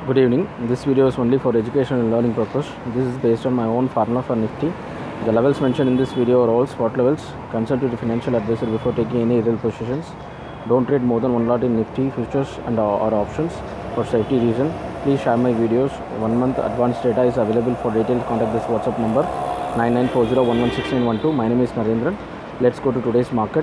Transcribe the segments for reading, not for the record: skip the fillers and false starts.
Good evening. This video is only for education and learning purpose. This is based on my own formula for Nifty. The levels mentioned in this video are all spot levels. Consult with the financial advisor before taking any real positions. Don't trade more than one lot in Nifty futures and or options for safety reason. Please share my videos. 1 month advance data is available. For details, contact this WhatsApp number 9940116912. My name is Narendran. Let's go to today's market.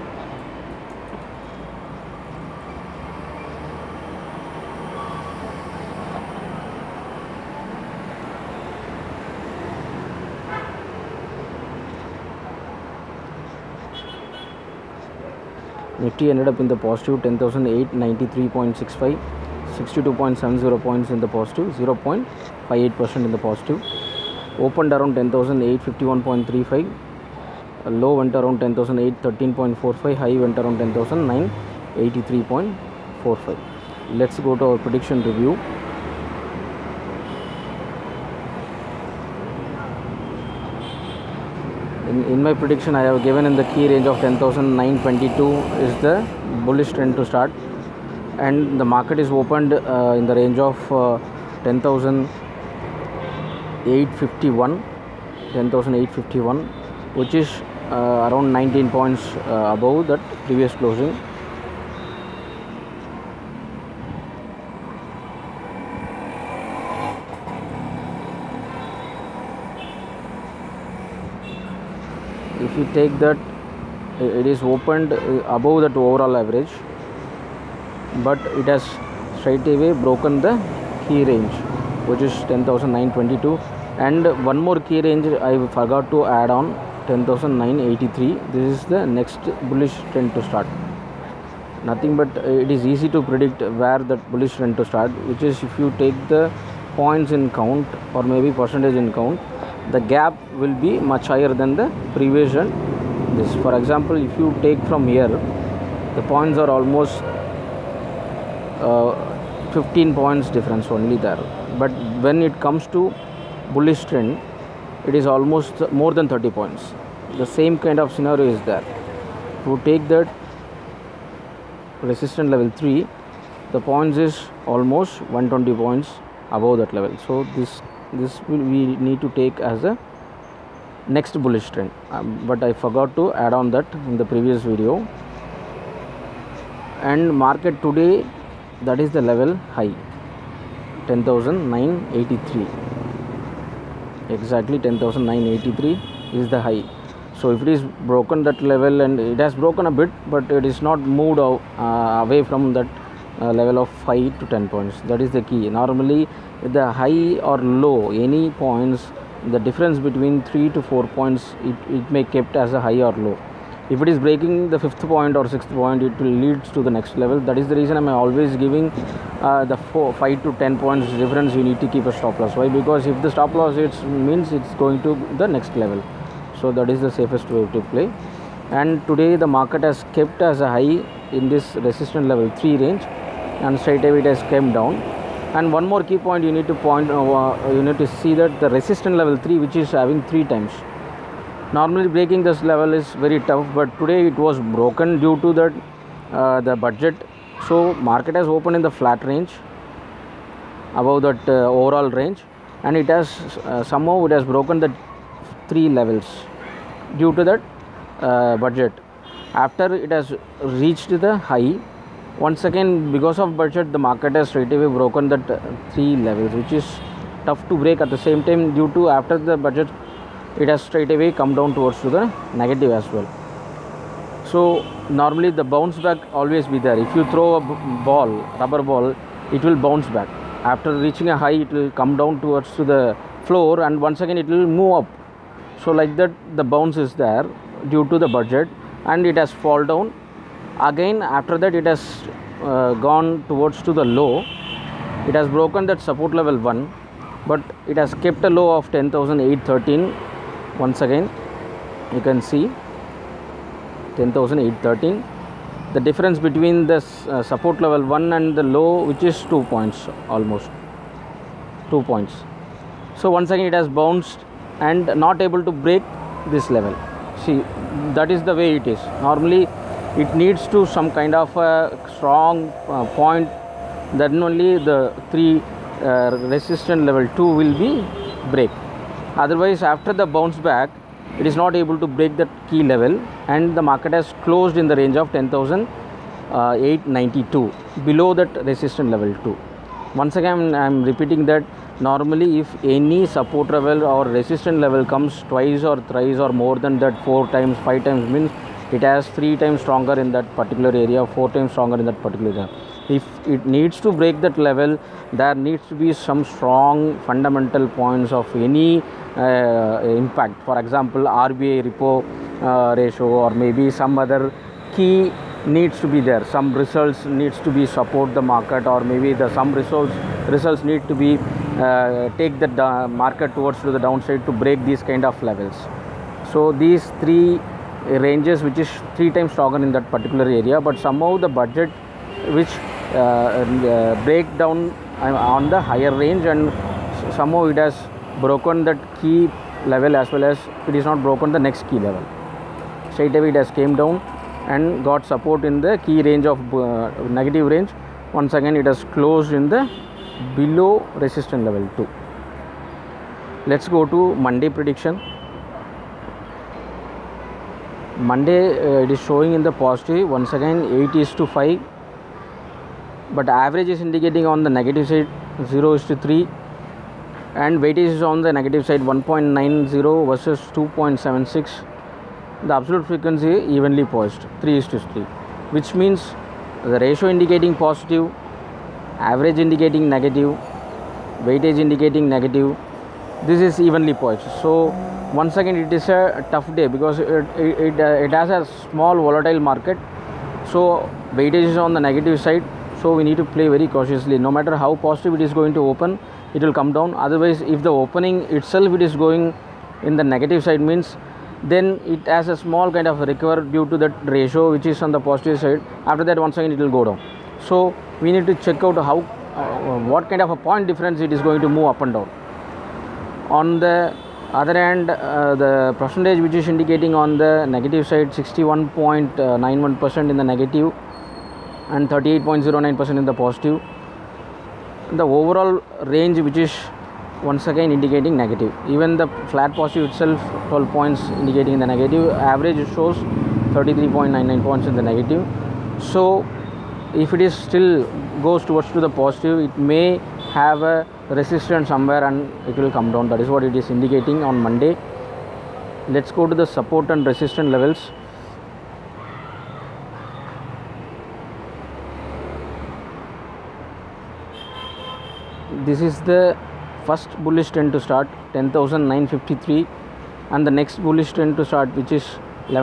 Nifty ended up in the positive 10,893.65, 62.70 points in the positive, 0.58% in the positive. Opened around 10,851.35, low went around 10,813.45, high went around 10,983.45. Let's go to our prediction review. In my prediction, I have given in the key range of 10,922 is the bullish trend to start, and the market is opened in the range of 10,851, which is around 19 points above that previous closing. If you take that, it is opened above that overall average, but it has straight away broken the key range, which is 10,922, and one more key range I forgot to add on, 10,983. This is the next bullish trend to start. Nothing but it is easy to predict where that bullish trend to start, which is if you take the points in count or maybe percentage in count, the gap will be much higher than the previous and this. For example, if you take from here, the points are almost 15 points difference only there, but when it comes to bullish trend, it is almost more than 30 points. The same kind of scenario is there. If you take that resistance level 3, the points is almost 120 points above that level. So this will we need to take as a next bullish trend, but I forgot to add on that in the previous video. And market today, that is the level high, 10,983, exactly 10,983 is the high. So if it is broken that level, and it has broken a bit, but it is not moved away from that level of 5 to 10 points. That is the key. Normally the high or low, any points, the difference between 3 to 4 points, it may kept as a high or low. If it is breaking the 5th point or 6th point, it will lead to the next level. That is the reason I am always giving the 5 to 10 points difference. You need to keep a stop loss. Why? Because if the stop loss means it's going to the next level. So that is the safest way to play. And today the market has kept as a high in this resistance level 3 range, and straight away it has came down. And one more key point you need to you need to see that the resistance level 3, which is having 3 times, normally breaking this level is very tough, but today it was broken due to that the budget. So market has opened in the flat range above that overall range, and it has somehow it has broken the 3 levels due to that budget. After it has reached the high, once again because of budget, the market has straight away broken that 3 levels, which is tough to break. At the same time, due to after the budget, it has straight away come down towards to the negative as well. So normally the bounce back always be there. If you throw a ball, rubber ball, it will bounce back. After reaching a high, it will come down towards to the floor, and once again it will move up. So like that, the bounce is there due to the budget, and it has fall down again. After that, it has gone towards to the low. It has broken that support level 1, but it has kept a low of 10,813. Once again you can see 10,813. The difference between the support level 1 and the low, which is 2 points, almost 2 points. So once again it has bounced and not able to break this level. See, that is the way it is. Normally it needs to some kind of a strong point, then only the three resistance level 2 will be break. Otherwise, after the bounce back, it is not able to break that key level, and the market has closed in the range of 10,892 below that resistance level 2. Once again, I am repeating that normally if any support level or resistance level comes twice or thrice or more than that, 4 times, 5 times, means it has 3 times stronger in that particular area, 4 times stronger in that particular area. If it needs to break that level, there needs to be some strong fundamental points of any impact. For example, RBI repo ratio, or maybe some other key needs to be there. Some results needs to be support the market, or maybe some results need to be take the market towards to the downside to break these kind of levels. So these 3 ranges, which is 3 times stronger in that particular area, but somehow the budget which break down on the higher range, and somehow it has broken that key level, as well as it is not broken the next key level. Straight away it has came down and got support in the key range of negative range. Once again it has closed in the below resistance level 2. Let's go to Monday prediction. Monday it is showing in the positive, once again 8:5, but average is indicating on the negative side 0:3, and weightage is on the negative side 1.90 versus 2.76. The absolute frequency evenly poised 3:3, which means the ratio indicating positive, average indicating negative, weightage indicating negative. This is evenly poised. So once again it is a tough day, because it has a small volatile market. So weightage is on the negative side, so we need to play very cautiously. No matter how positive it is going to open, it will come down. Otherwise, if the opening itself it is going in the negative side, means then it has a small kind of recover due to that ratio which is on the positive side. After that, once again it will go down. So we need to check out how what kind of a point difference it is going to move up and down. On the other hand, the percentage which is indicating on the negative side 61.91% in the negative and 38.09% in the positive. The overall range which is once again indicating negative. Even the flat positive itself 12 points indicating in the negative. Average shows 33.99 points in the negative. So if it is still goes towards to the positive, it may have a resistance somewhere and it will come down. That is what it is indicating on Monday. Let's go to the support and resistance levels. This is the first bullish trend to start, 10,953, and the next bullish trend to start, which is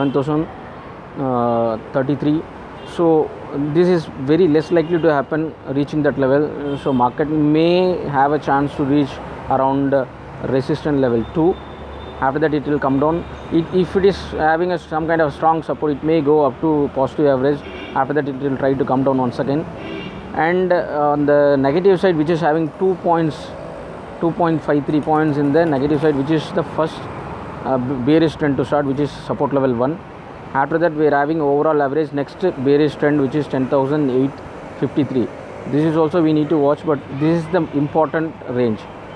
11,033. So this is very less likely to happen reaching that level. So market may have a chance to reach around resistance level 2. After that it will come down. If it is having some kind of strong support, it may go up to positive average. After that it will try to come down once again. And on the negative side, which is having 2 points, 2.53 points in the negative side, which is the first bearish trend to start, which is support level 1. After that we are having overall average next bearish trend, which is 10,853. This is also we need to watch, but this is the important range,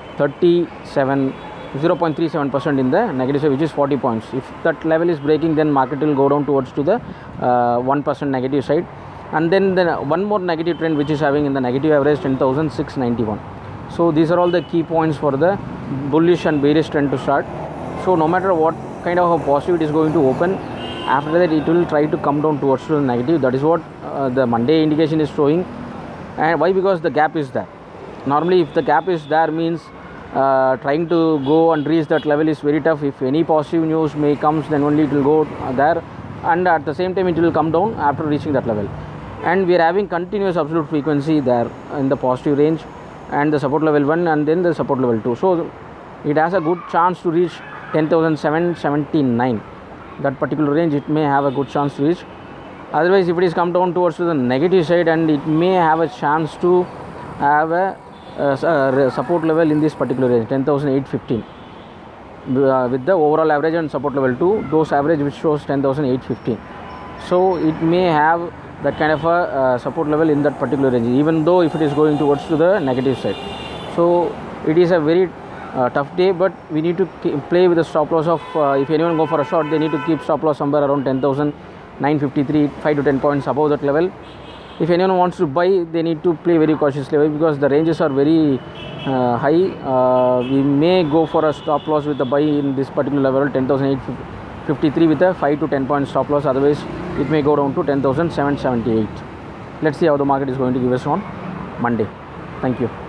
0.37% in the negative side, which is 40 points. If that level is breaking, then market will go down towards to the 1% negative side. And then one more negative trend which is having in the negative average 10,691. So these are all the key points for the bullish and bearish trend to start. So no matter what kind of a positive it is going to open, after that it will try to come down towards to the negative. That is what the Monday indication is showing. And why? Because the gap is there. Normally if the gap is there, means trying to go and reach that level is very tough. If any positive news may comes, then only it will go there, and at the same time it will come down after reaching that level. And we are having continuous absolute frequency there in the positive range, and the support level 1 and then the support level 2. So it has a good chance to reach 10,779. That particular range it may have a good chance to reach. Otherwise, if it is come down towards to the negative side, and it may have a chance to have a support level in this particular range, 10,815, with the overall average and support level 2, those average which shows 10,815. So it may have that kind of a support level in that particular range, even though if it is going towards to the negative side. So it is a very tough day, but we need to play with the stop loss of if anyone go for a short, they need to keep stop loss somewhere around 10,953, 5 to 10 points above that level. If anyone wants to buy, they need to play very cautiously because the ranges are very high. We may go for a stop loss with the buy in this particular level 10,853 with a 5 to 10 point stop loss. Otherwise it may go down to 10,778. Let's see how the market is going to give us on Monday. Thank you.